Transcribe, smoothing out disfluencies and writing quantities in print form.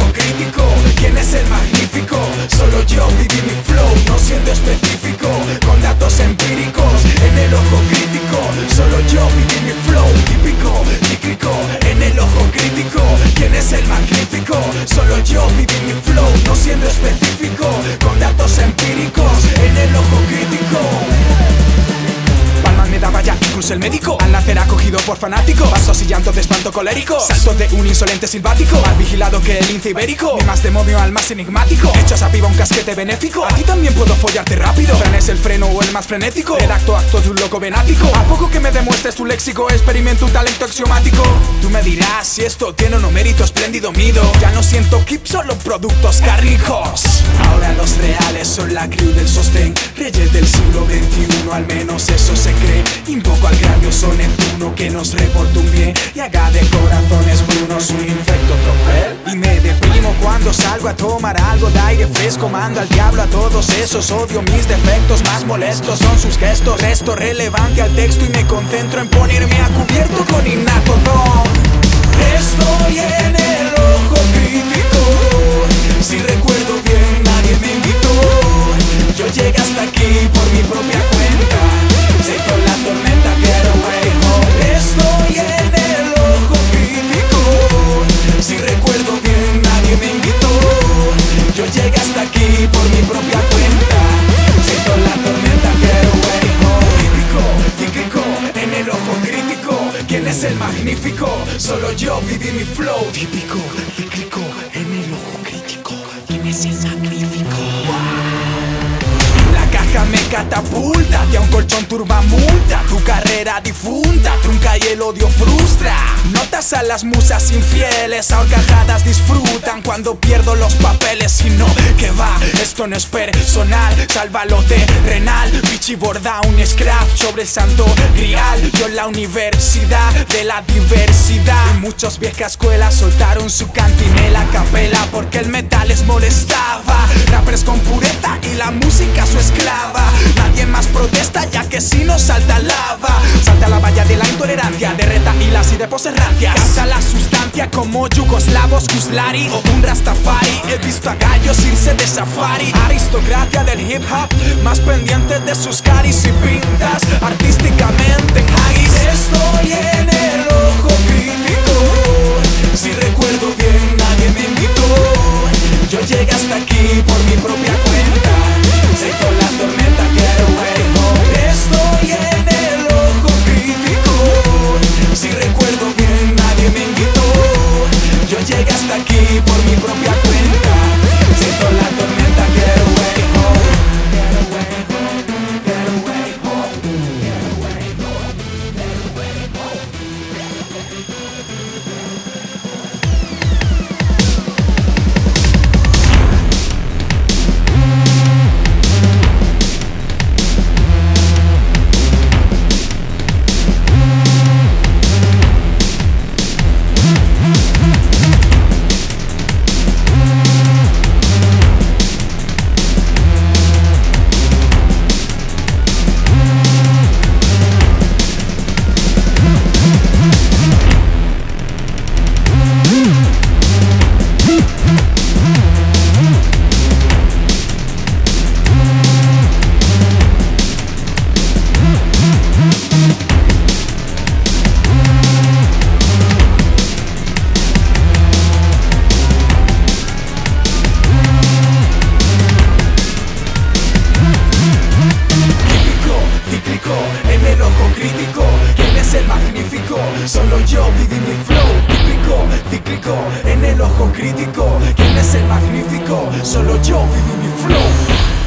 crítico. ¿Quién es el magnífico? Solo yo viví mi flow, no siendo específico, con datos empíricos. En el ojo crítico, solo yo viví mi flow. Típico, cíclico, en el ojo crítico. ¿Quién es el magnífico? Solo yo viví mi flow, no siendo específico, con datos empíricos. En el ojo crítico. Palmas me daba ya incluso el médico. Al nacer acogido por fanático, pasos y llanto de espanto colérico, saltos de un insolente silbático, más vigilado que el lince ibérico. Ni más demonio al más enigmático, hechos a piba un casquete benéfico. A ti también puedo follarte rápido. Fran es el freno o el más frenético, redacto actos de un loco venático. A poco que me demuestres tu léxico, experimento un talento axiomático. Tú me dirás si esto tiene o no mérito espléndido mido. Ya no siento kip, solo productos cárnicos. Ahora los reales son la crew del sostén, reyes del siglo XXI, al menos eso se cree. Invoco al grandioso Neptuno que nos reporte un bien y haga de corazones brunos un infecto tropel. Y me deprimo cuando salgo a tomar algo de aire fresco. Mando al diablo a todos esos, odio mis defectos. Más molestos son sus gestos, resto relevante al texto y me concentro en ponerme a cubierto con innato don. Estoy en el ojo crítico, si recuerdo bien nadie me invitó. Yo llegué hasta aquí por mi propia cuenta, sé con la tormenta quiero way home. Estoy en el ojo crítico, si recuerdo bien nadie me invitó. Yo llegué hasta aquí por mi propia cuenta, sé con la tormenta quiero way home. Típico, cíclico, en el ojo crítico. ¿Quién es el magnífico? Solo yo viví mi flow. Típico, cíclico, en el ojo crítico. ¿Quién es el magnífico? La caja me catapulta hacia un colchón turbamulta. Tu carrera difunta, trunca y el odio frustra. Notas a las musas infieles, a horcajadas disfrutan cuando pierdo los papeles. Y no, que va, esto no es personal. Sálvalo de renal, bichi borda un scrap sobre santo grial. Yo en la universidad de la diversidad. Y muchos vieja escuela soltaron su cantinela a capela porque el metal les molestaba. Rappers con pureza y la música su esclava. Nadie más protesta ya que si no salta lava. Salta la valla de la intolerancia, de retahilas y de poses rancias. Canta la sustancia como yugoslavos, Kuslari o un Rastafari. He visto a gallos irse de safari. Aristocracia del hip hop, más pendientes de sus caris y pintas artísticamente en haggis. Estoy en el ojo crítico, si recuerdo bien nadie me invitó. Yo llegué hasta aquí por mi propia cuenta, sé con la tormenta quiero way home. Estoy en el ojo crítico, si recuerdo bien nadie me invitó. Yo llegué hasta aquí por mi propia cuenta, sé con la tormenta quiero way home. Quiero way home, quiero way home, quiero way home, quiero way home. En el ojo crítico, ¿quién es el magnífico? Solo yo viví mi flow. Típico, cíclico, en el ojo crítico, ¿quién es el magnífico? Solo yo viví mi flow.